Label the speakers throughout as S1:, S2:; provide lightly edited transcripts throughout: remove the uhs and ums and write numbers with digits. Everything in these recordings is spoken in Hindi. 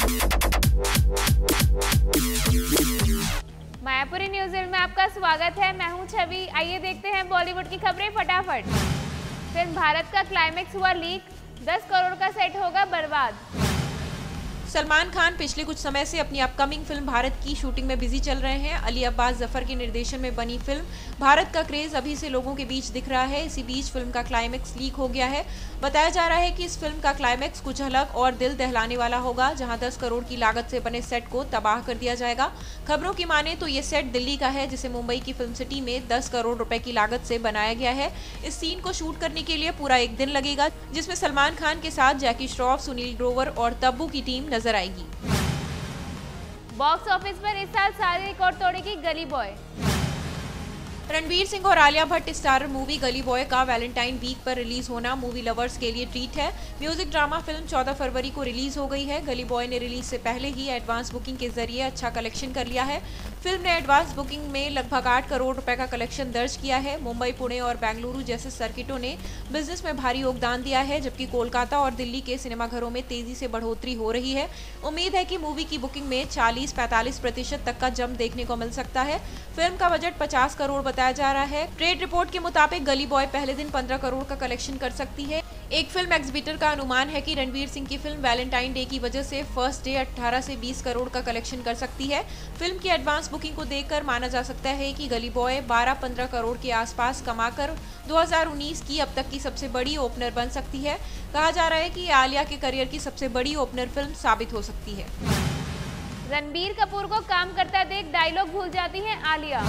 S1: मायापुरी न्यूज़ में आपका स्वागत है। मैं हूं छवि। आइए देखते हैं बॉलीवुड की खबरें फटाफट। फिल्म भारत का क्लाइमेक्स हुआ लीक, 10 करोड़ का सेट होगा बर्बाद।
S2: सलमान खान पिछले कुछ समय से अपनी अपकमिंग फिल्म भारत की शूटिंग में बिजी चल रहे हैं। अली अब्बास जफर के निर्देशन में बनी फिल्म भारत का क्रेज अभी से लोगों के बीच दिख रहा है। इसी बीच फिल्म का क्लाइमेक्स लीक हो गया है। बताया जा रहा है कि इस फिल्म का क्लाइमेक्स कुछ अलग और दिल दहलाने वाला होगा, जहां 10 करोड़ की लागत से बने सेट को तबाह कर दिया जाएगा। खबरों की माने तो ये सेट दिल्ली का है, जिसे मुंबई की फिल्म सिटी में 10 करोड़ रुपए की लागत से बनाया गया है। इस सीन को शूट करने के लिए पूरा एक दिन लगेगा, जिसमें सलमान खान के साथ जैकी श्रॉफ, सुनील ग्रोवर और तब्बू की टीम नजर आएगी।
S1: बॉक्स ऑफिस पर इस साल सारे रिकॉर्ड तोड़ेगी गली बॉय।
S2: रणवीर सिंह और Alia Bhatt starrer movie Gully boy का वैलेंटाइन वीक पर रिलीज होना मूवी लवर्स के लिए ट्रीट है। म्यूजिक ड्रामा फिल्म 14 फरवरी को रिलीज हो गई है। गली बॉय ने रिलीज से पहले ही एडवांस बुकिंग के जरिए अच्छा कलेक्शन कर लिया है। फिल्म ने एडवांस बुकिंग में लगभग 8 करोड़ रुपए का कलेक्शन दर्ज किया है। मुंबई, पुणे और बेंगलुरु जैसे सर्किटों ने बिजनेस में भारी योगदान दिया है, जबकि कोलकाता और दिल्ली के सिनेमाघरों में तेजी से बढ़ोतरी हो रही है। उम्मीद है कि मूवी की बुकिंग में 40-45% तक का जंप देखने को मिल सकता है। फिल्म का बजट 50 करोड़ बताया जा रहा है। ट्रेड रिपोर्ट के मुताबिक गली बॉय पहले दिन 15 करोड़ का कलेक्शन कर सकती है। एक फिल्म एग्जीबिटर का अनुमान है कि रणवीर सिंह की फिल्म वैलेंटाइन डे की वजह से फर्स्ट डे 18 से 20 करोड़ का कलेक्शन कर सकती है। फिल्म की एडवांस बुकिंग को देखकर माना जा सकता है कि गली बॉय 12-15 करोड़ के आसपास कमाकर 2019 की अब तक की सबसे बड़ी ओपनर बन सकती है। कहा जा रहा है कि आलिया के करियर की सबसे बड़ी ओपनर फिल्म साबित हो सकती है।
S1: रणबीर कपूर को काम करता देख डायलॉग भूल जाती है आलिया।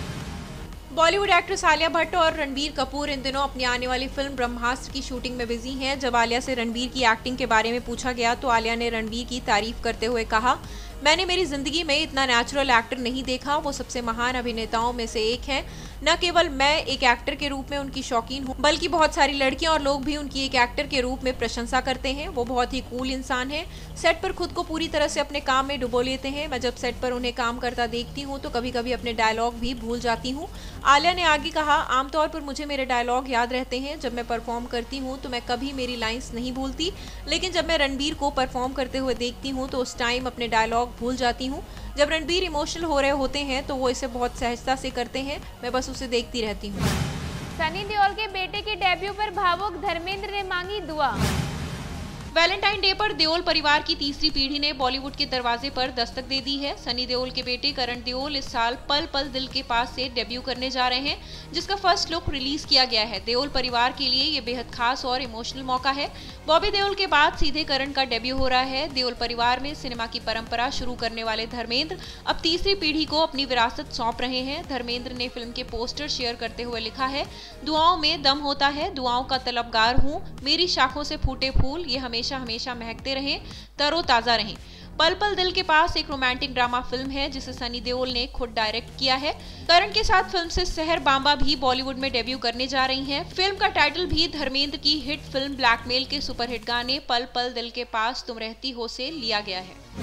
S2: बॉलीवुड एक्ट्रेस आलिया भट्ट और रणबीर कपूर इन दिनों अपनी आने वाली फिल्म ब्रह्मास्त्र की शूटिंग में बिजी हैं। जब आलिया से रणबीर की एक्टिंग के बारे में पूछा गया तो आलिया ने रणबीर की तारीफ करते हुए कहा, मैंने मेरी जिंदगी में इतना नेचुरल एक्टर नहीं देखा। वो सबसे महान अभिनेताओं में से एक हैं। न केवल मैं एक एक्टर के रूप में उनकी शौकीन हूँ, बल्कि बहुत सारी लड़कियां और लोग भी उनकी एक एक्टर के रूप में प्रशंसा करते हैं। वो बहुत ही कूल इंसान हैं। सेट पर खुद को पूरी तरह से अपने काम में डुबो लेते हैं। मैं जब सेट पर उन्हें काम करता देखती हूँ तो कभी कभी अपने डायलॉग भी भूल जाती हूँ। आलिया ने आगे कहा, आमतौर पर मुझे मेरे डायलॉग याद रहते हैं। जब मैं परफॉर्म करती हूँ तो मैं कभी मेरी लाइंस नहीं भूलती, लेकिन जब मैं रणबीर को परफॉर्म करते हुए देखती हूँ तो उस टाइम अपने डायलॉग भूल जाती हूँ। जब रणबीर इमोशनल हो रहे होते हैं तो वो इसे बहुत सहजता से करते हैं। मैं बस उसे देखती रहती हूँ।
S1: सनी देओल के बेटे के डेब्यू पर भावुक धर्मेंद्र ने मांगी दुआ।
S2: वैलेंटाइन डे पर देओल परिवार की तीसरी पीढ़ी ने बॉलीवुड के दरवाजे पर दस्तक दे दी है। सनी देओल के बेटे करण देओल इस साल पल पल दिल के पास से डेब्यू करने जा रहे हैं, जिसका फर्स्ट लुक रिलीज किया गया है। देओल परिवार के लिए ये बेहद खास और इमोशनल मौका है। बॉबी देओल के बाद सीधे करण का डेब्यू हो रहा है। देओल परिवार में सिनेमा की परंपरा शुरू करने वाले धर्मेंद्र अब तीसरी पीढ़ी को अपनी विरासत सौंप रहे हैं। धर्मेंद्र ने फिल्म के पोस्टर शेयर करते हुए लिखा है, दुआओं में दम होता है, दुआओं का तलबगार हूँ, मेरी शाखों से फूटे फूल ये हमेशा हमेशा महकते रहें, तरोताजा रहें। पल पल दिल के पास एक रोमांटिक ड्रामा फिल्म है जिसे सनी देओल ने खुद डायरेक्ट किया है। करण के साथ फिल्म से सहर बांबा भी बॉलीवुड में डेब्यू करने जा रही हैं। फिल्म का टाइटल भी धर्मेंद्र की हिट फिल्म ब्लैकमेल के सुपरहिट गाने पल पल दिल के पास तुम रहती हो से लिया गया है।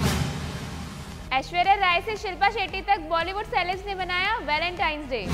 S1: ऐश्वर्या राय से शिल्पा शेट्टी तक बॉलीवुड सेलेब्स ने मनाया वैलेंटाइंस डे।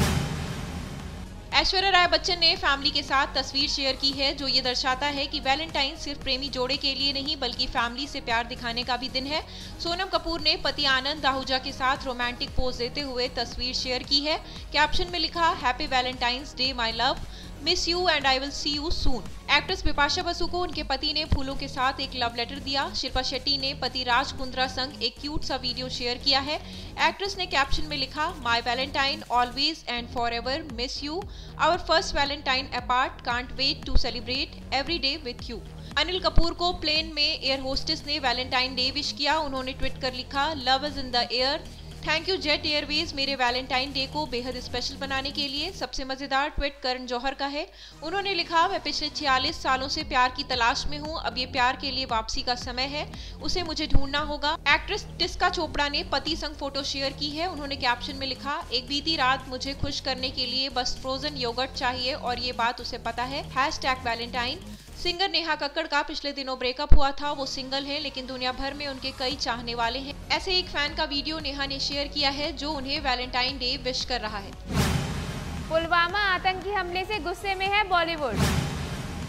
S2: ऐश्वर्या राय बच्चन ने फैमिली के साथ तस्वीर शेयर की है, जो ये दर्शाता है कि वैलेंटाइन सिर्फ प्रेमी जोड़े के लिए नहीं बल्कि फैमिली से प्यार दिखाने का भी दिन है। सोनम कपूर ने पति आनंद आहूजा के साथ रोमांटिक पोज देते हुए तस्वीर शेयर की है। कैप्शन में लिखा, happy Valentine's Day my love, miss you and I will see you soon. Actress Bipasha Basu को उनके पति ने फूलों के साथ एक लव लेटर दिया। शिल्पा शेट्टी ने पति राज कुंद्रा संग एक क्यूट सा वीडियो शेयर किया है। एक्ट्रेस ने कैप्शन में लिखा, my Valentine always and forever miss you, our first Valentine apart, can't wait to celebrate every day with you. Anil Kapoor को प्लेन में एयर होस्टेस ने वैलेंटाइन डे विश किया। उन्होंने ट्वीट कर लिखा, love is in the air, thank you Jet Airways मेरे वैलेंटाइन डे को बेहद स्पेशल बनाने के लिए। सबसे मजेदार ट्वीट करण जौहर का है। उन्होंने लिखा, मैं पिछले 46 सालों से प्यार की तलाश में हूँ, अब ये प्यार के लिए वापसी का समय है, उसे मुझे ढूंढना होगा। एक्ट्रेस टिस्का चोपड़ा ने पति संग फोटो शेयर की है। उन्होंने कैप्शन में लिखा, एक बीती रात मुझे खुश करने के लिए बस फ्रोजन योगर्ट चाहिए और ये बात उसे पता है, #वैलेंटाइन। सिंगर नेहा कक्कड़ का पिछले दिनों ब्रेकअप हुआ था। वो सिंगल हैं लेकिन दुनिया भर में उनके कई चाहने वाले हैं। ऐसे एक फैन का वीडियो नेहा ने शेयर किया है जो उन्हें वैलेंटाइन डे विश कर रहा है।
S1: पुलवामा आतंकी हमले से गुस्से में है बॉलीवुड।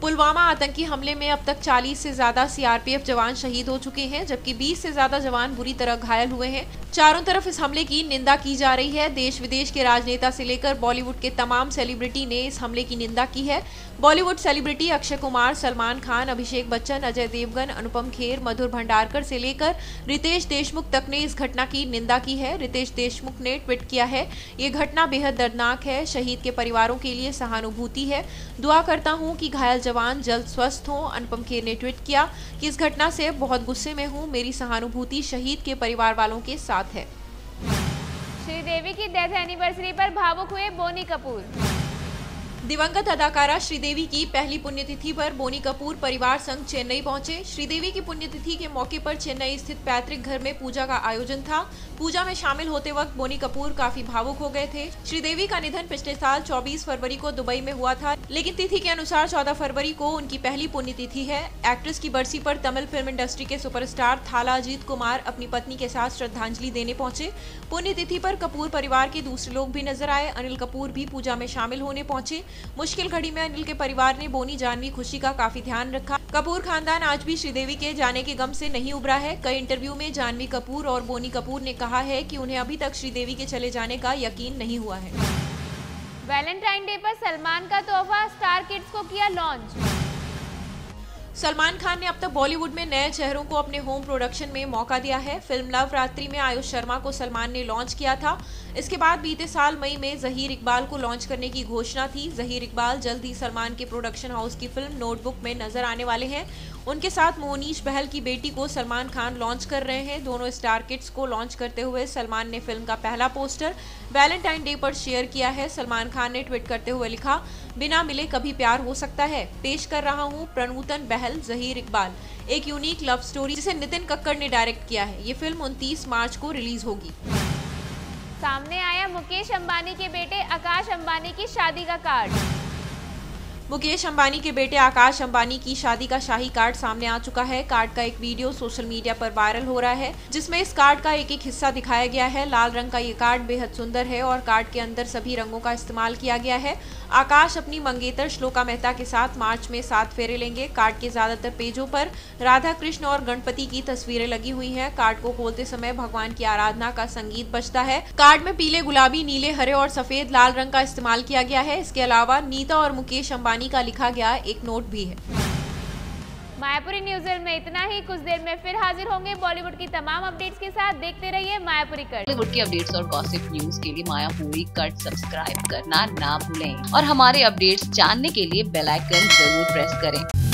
S2: पुलवामा आतंकी हमले में अब तक 40 से ज्यादा सीआरपीएफ जवान शहीद हो चुके हैं, जबकि 20 से ज्यादा जवान बुरी तरह घायल हुए हैं। चारों तरफ इस हमले की निंदा की जा रही है। देश विदेश के राजनेता से लेकर बॉलीवुड के तमाम सेलिब्रिटी ने इस हमले की निंदा की है। बॉलीवुड सेलिब्रिटी अक्षय कुमार, सलमान खान, अभिषेक बच्चन, अजय देवगन, अनुपम खेर, मधुर भंडारकर से लेकर रितेश देशमुख तक ने इस घटना की निंदा की है। रितेश देशमुख ने ट्वीट किया है, ये घटना बेहद दर्दनाक है। शहीद के परिवारों के लिए सहानुभूति है। दुआ करता हूँ कि घायल जवान जल्द स्वस्थ हों। अनुपम खेर ने ट्वीट किया कि इस घटना से बहुत गुस्से में हूँ। मेरी सहानुभूति शहीद के परिवार वालों के साथ है।
S1: श्रीदेवी की डेथ एनिवर्सरी पर भावुक हुए बोनी कपूर।
S2: दिवंगत अदाकारा श्रीदेवी की पहली पुण्यतिथि पर बोनी कपूर परिवार संग चेन्नई पहुंचे। श्रीदेवी की पुण्यतिथि के मौके पर चेन्नई स्थित पैतृक घर में पूजा का आयोजन था। पूजा में शामिल होते वक्त बोनी कपूर काफी भावुक हो गए थे। श्रीदेवी का निधन पिछले साल 24 फरवरी को दुबई में हुआ था, लेकिन तिथि के अनुसार 14 फरवरी को उनकी पहली पुण्यतिथि है। एक्ट्रेस की बरसी पर तमिल फिल्म इंडस्ट्री के सुपरस्टार थाला अजीत कुमार अपनी पत्नी के साथ श्रद्धांजलि देने पहुंचे। पुण्यतिथि पर कपूर परिवार के दूसरे लोग भी नजर आए। अनिल कपूर भी पूजा में शामिल होने पहुंचे। मुश्किल घड़ी में अनिल के परिवार ने बोनी जाह्नवी खुशी का काफी ध्यान रखा। कपूर खानदान आज भी श्रीदेवी के जाने के गम से नहीं उबरा है। कई इंटरव्यू में जाह्नवी कपूर और बोनी कपूर ने कहा है कि उन्हें अभी तक श्रीदेवी के चले जाने का यकीन नहीं हुआ है।
S1: वैलेंटाइन डे पर सलमान का तोहफा स्टार किड्स को किया लॉन्च।
S2: सलमान खान ने अब तक बॉलीवुड में नए चेहरों को अपने होम प्रोडक्शन में मौका दिया है। फिल्म लव रात्रि में आयुष शर्मा को सलमान ने लॉन्च किया था। इसके बाद बीते साल मई में जहीर इकबाल को लॉन्च करने की घोषणा थी। जहीर इकबाल जल्द ही सलमान के प्रोडक्शन हाउस की फिल्म नोटबुक में नजर आने वाले हैं। उनके साथ मोनीश बहल की बेटी को सलमान खान लॉन्च कर रहे हैं। दोनों स्टार किड्स को लॉन्च करते हुए सलमान ने फिल्म का पहला पोस्टर वैलेंटाइन डे पर शेयर किया है। सलमान खान ने ट्वीट करते हुए लिखा, बिना मिले कभी प्यार हो सकता है। पेश कर रहा हूँ प्रनूतन बहल जहीर इकबाल, एक यूनिक लव स्टोरी जिसे नितिन कक्कड़ ने डायरेक्ट किया है। ये फिल्म 29 मार्च को रिलीज होगी।
S1: सामने आया मुकेश अंबानी के बेटे आकाश अंबानी की शादी का कार्ड।
S2: मुकेश अंबानी के बेटे आकाश अंबानी की शादी का शाही कार्ड सामने आ चुका है। कार्ड का एक वीडियो सोशल मीडिया पर वायरल हो रहा है, जिसमें इस कार्ड का एक एक हिस्सा दिखाया गया है। लाल रंग का ये कार्ड बेहद सुंदर है और कार्ड के अंदर सभी रंगों का इस्तेमाल किया गया है। आकाश अपनी मंगेतर श्लोका मेहता के साथ मार्च में 7 फेरे लेंगे। कार्ड के ज्यादातर पेजों पर राधा कृष्ण और गणपति की तस्वीरें लगी हुई हैं। कार्ड को खोलते समय भगवान की आराधना का संगीत बजता है। कार्ड में पीले, गुलाबी, नीले, हरे और सफेद लाल रंग का इस्तेमाल किया गया है। इसके अलावा नीता और मुकेश अंबानी का लिखा गया एक नोट भी है।
S1: मायापुरी न्यूज़ में इतना ही। कुछ देर में फिर हाजिर होंगे बॉलीवुड की तमाम अपडेट्स के साथ। देखते रहिए मायापुरी कट।
S3: बॉलीवुड की अपडेट्स और गॉसिप न्यूज के लिए मायापुरी कट सब्सक्राइब करना ना भूलें और हमारे अपडेट्स जानने के लिए बेल आइकन जरूर प्रेस करें।